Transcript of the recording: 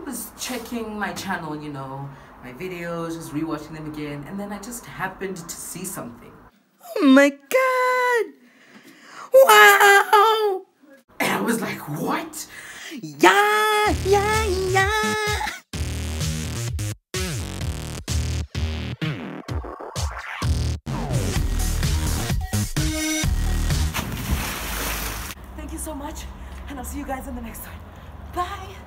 was checking my channel, my videos, just rewatching them again, and then I just happened to see something. Oh my god! Wow! And I was like, what? Yeah! Thank you so much, and I'll see you guys in the next one. Bye!